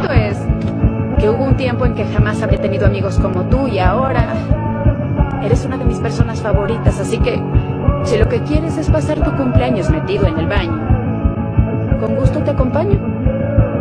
cierto es que hubo un tiempo en que jamás habría tenido amigos como tú y ahora eres una de mis personas favoritas, así que si lo que quieres es pasar tu cumpleaños metido en el baño, con gusto te acompaño.